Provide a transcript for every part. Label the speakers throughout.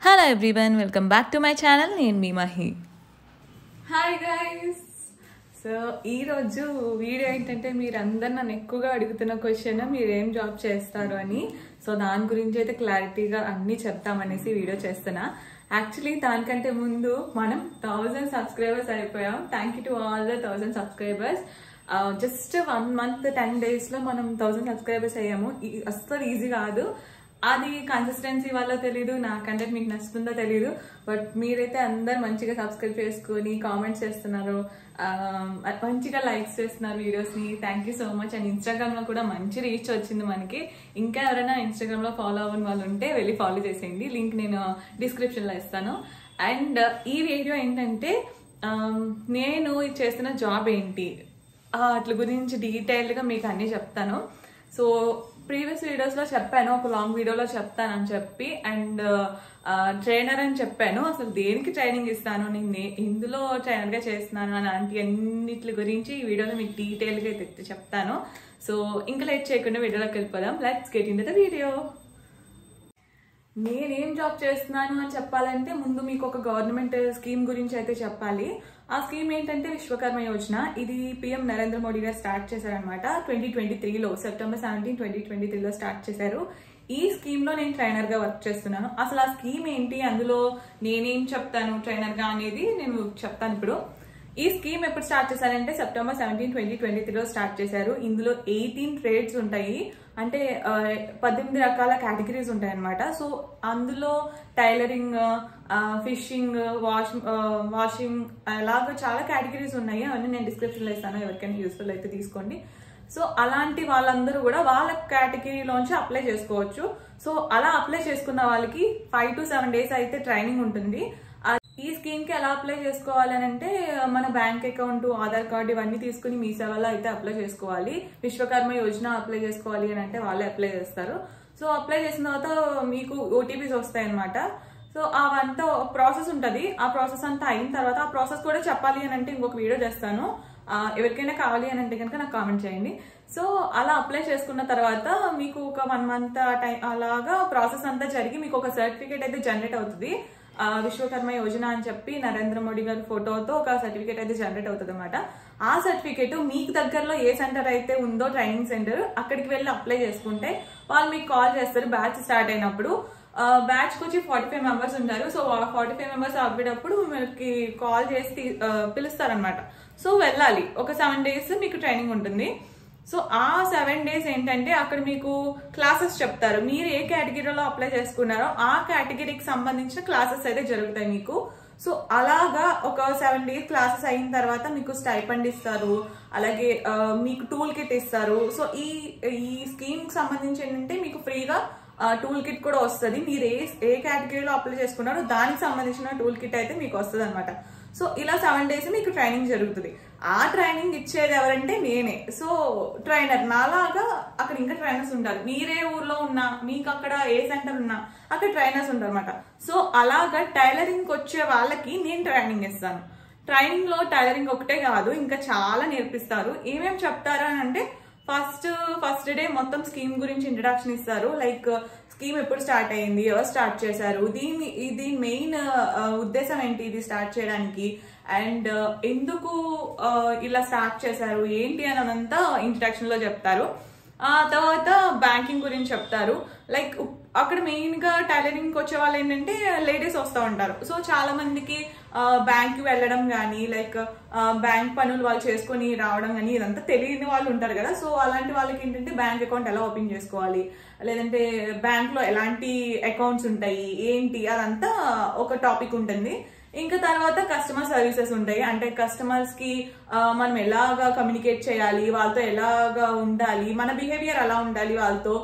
Speaker 1: Hello everyone, welcome back to my channel. నేను మీ Mahi.
Speaker 2: Hi guys. So ఈరోజు video ఏంటంటే మీరు అందరు నన్ను ఎక్కువగా అడుగుతున్న క్వశ్చన్ మీరు ఏం జాబ్ చేస్తారు అని. సో దాని గురించి అయితే క్లారిటీగా అన్నీ చెప్తామనేసి వీడియో చేస్తున్నా. యాక్చువల్లీ దానికంటే ముందు మనం 1000 సబ్స్క్రైబర్స్ అయిపోయాం. Thank you to all the 1000 subscribers. Just 1 month 10 days లో మనం 1000 సబ్స్క్రైబర్స్ అయ్యాము. అస్సలు ఈజీ కాదు. అది కన్సిస్టెన్సీ వల్ల తెలీదు, నా కంటెంట్ మీకు నచ్చుతుందో తెలీదు. బట్ మీరైతే అందరు మంచిగా సబ్స్క్రైబ్ చేసుకుని కామెంట్స్ చేస్తున్నారు, మంచిగా లైక్స్ చేస్తున్నారు వీడియోస్ని. Thank you so much. And ఇన్స్టాగ్రామ్లో కూడా మంచి రీచ్ వచ్చింది మనకి. ఇంకా ఎవరైనా ఇన్స్టాగ్రామ్లో ఫాలో అవ్వని వాళ్ళు ఉంటే వెళ్ళి ఫాలో చేసేయండి. లింక్ నేను డిస్క్రిప్షన్లో ఇస్తాను. అండ్ ఈ వీడియో ఏంటంటే నేను చేస్తున్న జాబ్ ఏంటి అట్ల గురించి డీటెయిల్డ్గా మీకు అన్నీ చెప్తాను. సో ప్రీవియస్ వీడియోస్లో చెప్పాను, ఒక లాంగ్ వీడియోలో చెప్తానని చెప్పి, అండ్ ట్రైనర్ అని చెప్పాను. అసలు దేనికి ట్రైనింగ్ ఇస్తాను, నేను ఇందులో ట్రైనర్గా చేస్తున్నాను అలాంటి అన్నిటి గురించి ఈ వీడియోలో మీకు డీటెయిల్గా చెప్తాను. సో ఇంకా లేట్ చేయకుండా వీడియోలోకి వెళ్ళిపోదాం. Let's get into the video. నేనేం జాబ్ చేస్తున్నాను అని చెప్పాలంటే ముందు మీకు ఒక గవర్నమెంట్ స్కీమ్ గురించి అయితే చెప్పాలి. ఆ స్కీమ్ ఏంటంటే విశ్వకర్మ యోజన. ఇది పిఎం నరేంద్ర మోడీ గారు స్టార్ట్ చేశారనమాట 2023లో, September 17, 2023లో స్టార్ట్ చేశారు. ఈ స్కీమ్ లో నేను ట్రైనర్ గా వర్క్ చేస్తున్నాను. అసలు ఆ స్కీమ్ ఏంటి, అందులో నేనేం చెప్తాను ట్రైనర్ గా అనేది నేను చెప్తాను ఇప్పుడు. ఈ స్కీమ్ ఎప్పుడు స్టార్ట్ చేశారంటే September 17, 2023లో స్టార్ట్ చేశారు. ఇందులో 18 ట్రేడ్స్ ఉంటాయి, అంటే 18 రకాల కేటగిరీస్ ఉంటాయి అనమాట. సో అందులో టైలరింగ్, ఫిషింగ్, వాషింగ్ అలాగా చాలా కేటగిరీస్ ఉన్నాయి. అవన్నీ నేను డిస్క్రిప్షన్లో ఇస్తాను, ఎవరికైనా యూస్ఫుల్ అయితే తీసుకోండి. సో అలాంటి వాళ్ళందరూ కూడా వాళ్ళ కేటగిరీలోంచి అప్లై చేసుకోవచ్చు. సో అలా అప్లై చేసుకున్న వాళ్ళకి 5 to 7 days అయితే ట్రైనింగ్ ఉంటుంది. ఈ స్కీమ్ కి ఎలా అప్లై చేసుకోవాలి అని అంటే మన బ్యాంక్ అకౌంట్, ఆధార్ కార్డు ఇవన్నీ తీసుకుని మీ సేవలో అయితే అప్లై చేసుకోవాలి. విశ్వకర్మ యోజన అప్లై చేసుకోవాలి అని అంటే వాళ్ళే అప్లై చేస్తారు. సో అప్లై చేసిన తర్వాత మీకు ఓటీపీస్ వస్తాయి అనమాట. సో అవంతా ప్రాసెస్ ఉంటుంది. ఆ ప్రాసెస్ అంతా అయిన తర్వాత, ఆ ప్రాసెస్ కూడా చెప్పాలి అని అంటే ఇంకొక వీడియో చేస్తాను, ఎవరికైనా కావాలి అని అంటే కనుక నాకు కామెంట్ చేయండి. సో అలా అప్లై చేసుకున్న తర్వాత మీకు ఒక 1 month టైం అలాగా ప్రాసెస్ అంతా జరిగి మీకు ఒక సర్టిఫికేట్ అయితే జనరేట్ అవుతుంది. విశ్వకర్మ యోజన అని చెప్పి నరేంద్ర మోడీ గారి ఫోటోతో ఒక సర్టిఫికేట్ అయితే జనరేట్ అవుతుంది అనమాట. ఆ సర్టిఫికేట్ మీకు దగ్గరలో ఏ సెంటర్ అయితే ఉందో ట్రైనింగ్ సెంటర్, అక్కడికి వెళ్ళి అప్లై చేసుకుంటే వాళ్ళు మీకు కాల్ చేస్తారు బ్యాచ్ స్టార్ట్ అయినప్పుడు. బ్యాచ్కి వచ్చి 45 members ఉంటారు. సో 45 members అవ్వేటప్పుడు మనకి కాల్ చేసి పిలుస్తారనమాట. సో వెళ్ళాలి. ఒక 7 days మీకు ట్రైనింగ్ ఉంటుంది. సో ఆ 7 days ఏంటంటే అక్కడ మీకు క్లాసెస్ చెప్తారు. మీరు ఏ కేటగిరీలో అప్లై చేసుకున్నారో ఆ కేటగిరీకి సంబంధించిన క్లాసెస్ అయితే జరుగుతాయి మీకు. సో అలాగా ఒక 7 days క్లాసెస్ అయిన తర్వాత మీకు స్టైపెండ్ ఇస్తారు, అలాగే మీకు టూల్ కిట్ ఇస్తారు. సో ఈ స్కీమ్ కి సంబంధించి ఏంటంటే మీకు ఫ్రీగా టూల్ కిట్ కూడా వస్తుంది. మీరు ఏ కేటగిరీలో అప్లై చేసుకున్నారో దానికి సంబంధించిన టూల్ కిట్ అయితే మీకు వస్తుంది అనమాట. సో ఇలా 7 days మీకు ట్రైనింగ్ జరుగుతుంది. ఆ ట్రైనింగ్ ఇచ్చేది ఎవరంటే నేనే. సో ట్రైనర్ నాలాగా అక్కడ ఇంకా ట్రైనర్స్ ఉంటారు. మీరే ఊర్లో ఉన్నా, మీకు అక్కడ ఏ సెంటర్ ఉన్నా అక్కడ ట్రైనర్స్ ఉంటారు అనమాట. సో అలాగా టైలరింగ్ వచ్చే వాళ్ళకి నేను ట్రైనింగ్ ఇస్తాను. ట్రైనింగ్ లో టైలరింగ్ ఒకటే కాదు, ఇంకా చాలా నేర్పిస్తారు. ఏమేమి చెప్తారు అని అంటే ఫస్ట్ డే మొత్తం స్కీమ్ గురించి ఇంట్రడక్షన్ ఇస్తారు. లైక్ స్కీమ్ ఎప్పుడు స్టార్ట్ అయ్యింది, ఎవరు స్టార్ట్ చేశారు, దీని మెయిన్ ఉద్దేశం ఏంటి ఇది స్టార్ట్ చేయడానికి, అండ్ ఎందుకు ఇలా స్టార్ట్ చేశారు ఏంటి అని అదంతా ఇంట్రడక్షన్ లో చెప్తారు. ఆ తర్వాత బ్యాంకింగ్ గురించి చెప్తారు. లైక్ అక్కడ మెయిన్ గా టైలరింగ్ వచ్చే వాళ్ళు ఏంటంటే లేడీస్ వస్తూ ఉంటారు. సో చాలా మందికి బ్యాంక్ వెళ్ళడం కానీ, లైక్ బ్యాంక్ పనులు వాళ్ళు చేసుకొని రావడం కానీ ఇదంతా తెలియని వాళ్ళు ఉంటారు కదా. సో అలాంటి వాళ్ళకి ఏంటంటే బ్యాంక్ అకౌంట్ ఎలా ఓపెన్ చేసుకోవాలి, లేదంటే బ్యాంక్ లో ఎలాంటి అకౌంట్స్ ఉంటాయి ఏంటి, అదంతా ఒక టాపిక్ ఉంటుంది. ఇంకా తర్వాత కస్టమర్ సర్వీసెస్ ఉంటాయి. అంటే కస్టమర్స్ కి మనం ఎలాగా కమ్యూనికేట్ చేయాలి, వాళ్ళతో ఎలాగా ఉండాలి, మన బిహేవియర్ ఎలా ఉండాలి వాళ్ళతో,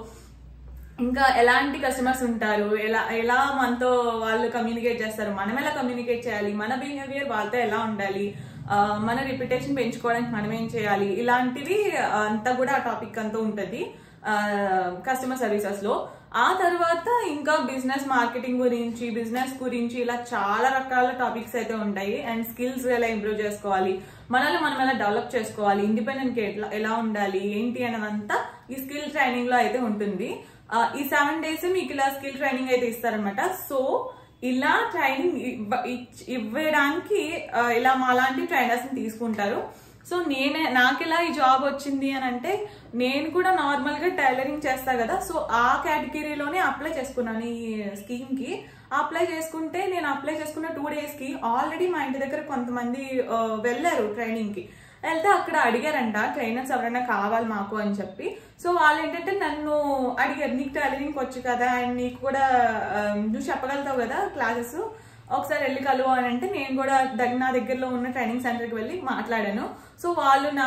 Speaker 2: ఇంకా ఎలాంటి కస్టమర్స్ ఉంటారు, ఎలా మనతో వాళ్ళు కమ్యూనికేట్ చేస్తారు, మనం ఎలా కమ్యూనికేట్ చేయాలి, మన బిహేవియర్ వాళ్ళతో ఎలా ఉండాలి, మన రిప్యుటేషన్ పెంచుకోవడానికి మనం ఏం చేయాలి, ఇలాంటివి అంతా కూడా ఆ టాపిక్ అంతా ఉంటుంది కస్టమర్ సర్వీసెస్ లో. ఆ తర్వాత ఇంకా బిజినెస్ మార్కెటింగ్ గురించి, బిజినెస్ గురించి ఇలా చాలా రకాల టాపిక్స్ అయితే ఉంటాయి. అండ్ స్కిల్స్ ఎలా ఇంప్రూవ్ చేసుకోవాలి, మనల్ని మనం ఎలా డెవలప్ చేసుకోవాలి, ఇండిపెండెంట్ ఎలా ఉండాలి ఏంటి అన్నదంతా ఈ స్కిల్ ట్రైనింగ్ లో అయితే ఉంటుంది. ఈ 7 days మీకు ఇలా స్కిల్ ట్రైనింగ్ అయితే ఇస్తారనమాట. సో ఇలా ట్రైనింగ్ ఇవ్వడానికి ఇలా మాలాంటి ట్రైనర్స్ ని తీసుకుంటారు. సో నాకు ఇలా ఈ జాబ్ వచ్చింది అని అంటే నేను కూడా నార్మల్ గా టైలరింగ్ చేస్తా కదా, సో ఆ కేటగిరీలోనే అప్లై చేసుకున్నాను ఈ స్కీమ్ కి. అప్లై చేసుకుంటే నేను అప్లై చేసుకున్న 2 days కి ఆల్రెడీ మా ఇంటి దగ్గర కొంతమంది వెళ్ళారు ట్రైనింగ్ కి. వెళ్తే అక్కడ అడిగారంట ట్రైనర్స్ ఎవరైనా కావాలి మాకు అని చెప్పి. సో వాళ్ళు ఏంటంటే నన్ను అడిగారు, నీకు టైలరింగ్ వచ్చు కదా అండ్ నీకు కూడా నువ్వు చెప్పగలుగుతావు కదా క్లాసెస్, ఒకసారి వెళ్ళి కలువు అని అంటే నేను కూడా నా దగ్గరలో ఉన్న ట్రైనింగ్ సెంటర్కి వెళ్ళి మాట్లాడాను. సో వాళ్ళు నా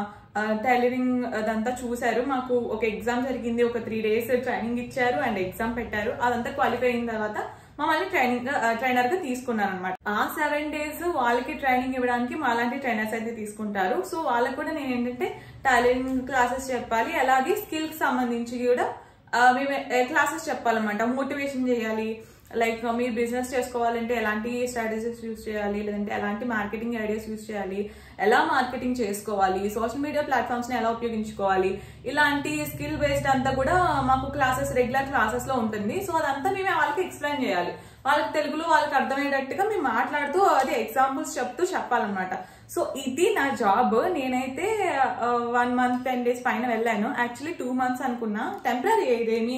Speaker 2: టైలరింగ్ అదంతా చూశారు. మాకు ఒక ఎగ్జామ్ జరిగింది, ఒక 3 days ట్రైనింగ్ ఇచ్చారు అండ్ ఎగ్జామ్ పెట్టారు. అదంతా క్వాలిఫై అయిన తర్వాత మమ్మల్ని ట్రైనర్ గా తీసుకున్నారు అనమాట. ఆ 7 days వాళ్ళకి ట్రైనింగ్ ఇవ్వడానికి మాలాంటి ట్రైనర్స్ అయితే తీసుకుంటారు. సో వాళ్ళకు కూడా నేను ఏంటంటే టైలరింగ్ క్లాసెస్ చెప్పాలి, అలాగే స్కిల్స్ సంబంధించి కూడా మేము క్లాసెస్ చెప్పాలన్నమాట. మోటివేషన్ చేయాలి, లైక్ మీరు బిజినెస్ చేసుకోవాలంటే ఎలాంటి స్ట్రాటజీస్ యూజ్ చేయాలి, లేదంటే ఎలాంటి మార్కెటింగ్ ఐడియాస్ యూజ్ చేయాలి, ఎలా మార్కెటింగ్ చేసుకోవాలి, సోషల్ మీడియా ప్లాట్ఫామ్స్ ని ఎలా ఉపయోగించుకోవాలి, ఇలాంటి స్కిల్ బేస్డ్ అంతా కూడా మాకు రెగ్యులర్ క్లాసెస్ లో ఉంటుంది. సో అదంతా మేము వాళ్ళకి ఎక్స్ప్లెయిన్ చేయాలి. వాళ్ళకి తెలుగులో వాళ్ళకి అర్థమయ్యేటట్టుగా మేము మాట్లాడుతూ అదే ఎగ్జాంపుల్స్ చెప్తూ చెప్పాలన్నమాట. సో ఇది నా జాబ్. నేనైతే 1 month 10 days పైన వెళ్ళాను. యాక్చువల్లీ 2 months అనుకున్నా, టెంపరీ, ఇదేమి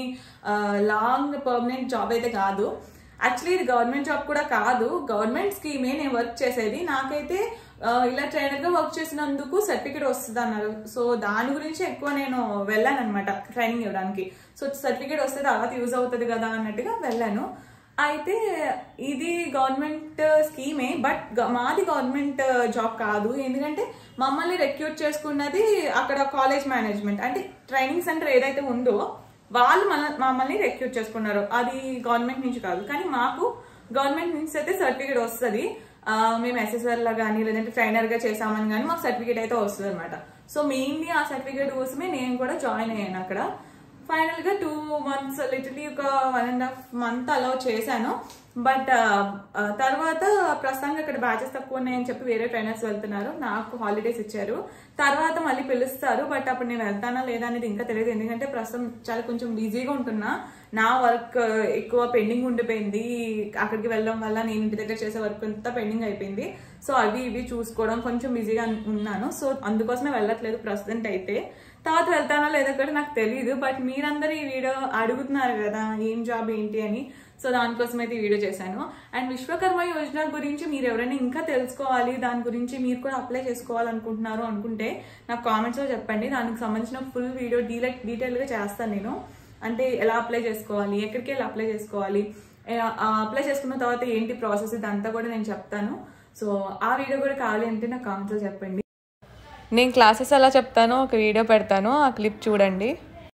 Speaker 2: లాంగ్ పర్మనెంట్ జాబ్ అయితే కాదు. యాక్చువల్లీ ఇది గవర్నమెంట్ జాబ్ కూడా కాదు, గవర్నమెంట్ స్కీమే నేను వర్క్ చేసేది. నాకైతే ఇలా ట్రైనర్ గా వర్క్ చేసినందుకు సర్టిఫికేట్ వస్తుంది అన్నారు. సో దాని గురించి ఎక్కువ నేను వెళ్ళాను అనమాట ట్రైనింగ్ ఇవ్వడానికి. సో సర్టిఫికేట్ వస్తే తర్వాత యూజ్ అవుతుంది కదా అన్నట్టుగా వెళ్ళాను. అయితే ఇది గవర్నమెంట్ స్కీమే, బట్ మాది గవర్నమెంట్ జాబ్ కాదు. ఎందుకంటే మమ్మల్ని రిక్రూట్ చేసుకున్నది అక్కడ కాలేజ్ మేనేజ్మెంట్, అంటే ట్రైనింగ్ సెంటర్ ఏదైతే ఉందో వాళ్ళు మమ్మల్ని రిక్రూట్ చేసుకున్నారు. అది గవర్నమెంట్ నుంచి కాదు, కానీ మాకు గవర్నమెంట్ నుంచి అయితే సర్టిఫికేట్ వస్తుంది. మేము SSR లా కానీ లేదంటే ట్రైనర్ గా చేసామని కానీ మాకు సర్టిఫికేట్ అయితే వస్తుంది అనమాట. సో మెయిన్లీ ఆ సర్టిఫికేట్ కోసమే నేను కూడా జాయిన్ అయ్యాను అక్కడ. ఫైనల్ గా 2 months, లిటరలీ ఒక 1.5 month అలా చేశాను. బట్ తర్వాత ప్రస్తుతానికి అక్కడ బ్యాచెస్ తక్కువ ఉన్నాయని చెప్పి వేరే ట్రైనర్స్ వెళ్తున్నారు. నాకు హాలిడేస్ ఇచ్చారు, తర్వాత మళ్ళీ పిలుస్తారు. బట్ అప్పుడు నేను వెళ్తానా లేదా అనేది ఇంకా తెలియదు, ఎందుకంటే ప్రస్తుతం చాలా కొంచెం బిజీగా ఉంటున్నా. నా వర్క్ ఎక్కువ పెండింగ్ ఉండిపోయింది. అక్కడికి వెళ్ళడం వల్ల నేను ఇంటి దగ్గర చేసే వర్క్ అంతా పెండింగ్ అయిపోయింది. సో అవి ఇవి చూసుకోవడం కొంచెం బిజీగా ఉన్నాను. సో అందుకోసమే వెళ్ళట్లేదు ప్రస్తుతం అయితే. తర్వాత వెళ్తానా లేదా కూడా నాకు తెలియదు. బట్ మీరందరూ ఈ వీడియో అడుగుతున్నారు కదా ఏం జాబ్ ఏంటి అని, సో దానికోసం అయితే ఈ వీడియో చేశాను. అండ్ విశ్వకర్మ యోజన గురించి మీరు ఎవరైనా ఇంకా తెలుసుకోవాలి, దాని గురించి మీరు కూడా అప్లై చేసుకోవాలనుకుంటున్నారు అనుకుంటే నాకు కామెంట్స్ లో చెప్పండి. దానికి సంబంధించిన ఫుల్ వీడియో డీటెయిల్ గా చేస్తాను నేను. అంటే ఎలా అప్లై చేసుకోవాలి, ఎక్కడికి వెళ్ళి అప్లై చేసుకోవాలి, అప్లై చేసుకున్న తర్వాత ఏంటి ప్రాసెస్, ఇదంతా కూడా నేను చెప్తాను. సో ఆ వీడియో కూడా కావాలి అంటే నాకు కామెంట్స్ లో చెప్పండి.
Speaker 1: నేను క్లాసెస్ ఎలా చెప్తానో ఒక వీడియో పెడతాను, ఆ క్లిప్ చూడండి.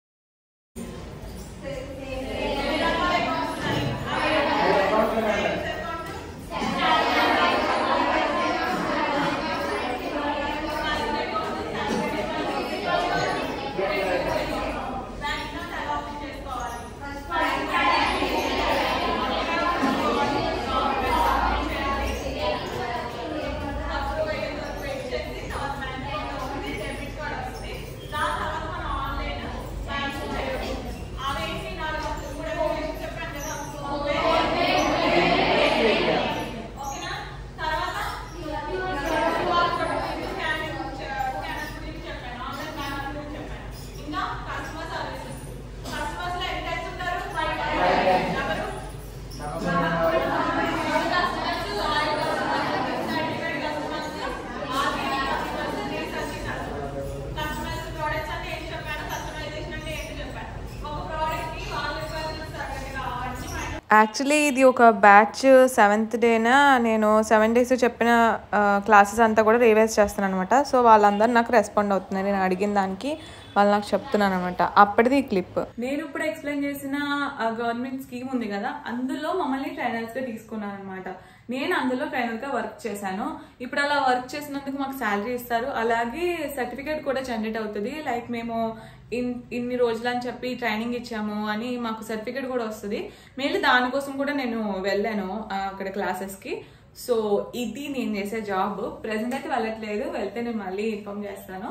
Speaker 1: యాక్చువల్లీ ఇది ఒక బ్యాచ్ 7th డేనా నేను 7 days చెప్పిన క్లాసెస్ అంతా కూడా రివైజ్ చేస్తాను అనమాట. సో వాళ్ళందరూ నాకు రెస్పాండ్ అవుతున్నారు, నేను అడిగిన దానికి వాళ్ళు నాకు చెప్తున్నాను అనమాట. అప్పటిది ఈ క్లిప్.
Speaker 2: నేను ఇప్పుడు ఎక్స్ప్లెయిన్ చేసిన గవర్నమెంట్ స్కీమ్ ఉంది కదా, అందులో మమ్మల్ని ట్రైనర్స్ గా తీసుకున్నాను అనమాట. నేను అందులో ట్రైనర్ గా వర్క్ చేశాను. ఇప్పుడు అలా వర్క్ చేసినందుకు మాకు శాలరీ ఇస్తారు, అలాగే సర్టిఫికేట్ కూడా జనరేట్ అవుతుంది. లైక్ మేము ఇన్ని రోజులు అని చెప్పి ట్రైనింగ్ ఇచ్చాము అని మాకు సర్టిఫికేట్ కూడా వస్తుంది. మెయిన్లీ దానికోసం కూడా నేను వెళ్ళాను అక్కడ క్లాసెస్ కి. సో ఇది నేను చేసే జాబ్. ప్రెసెంట్ అయితే వెళ్ళట్లేదు, వెళ్తే నేను మళ్ళీ ఇన్ఫార్మ్ చేస్తాను.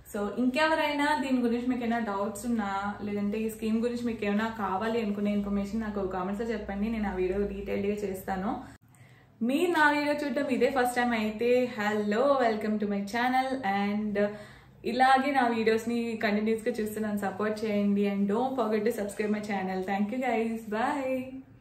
Speaker 2: సో ఇంకెవరైనా దీని గురించి మీకు ఏమైనా డౌట్స్ ఉన్నా లేదంటే ఈ స్కీమ్ గురించి మీకు ఏమైనా కావాలి అనుకునే ఇన్ఫర్మేషన్ నాకు కామెంట్స్లో చెప్పండి, నేను ఆ వీడియో డీటెయిల్గా చేస్తాను. మీరు నా వీడియో చూడటం ఇదే ఫస్ట్ టైం అయితే hello, welcome to my channel. And ఇలాగే నా వీడియోస్ని కంటిన్యూస్గా చూస్తూ నన్ను సపోర్ట్ చేయండి. And don't forget to subscribe my channel. Thank you guys, bye.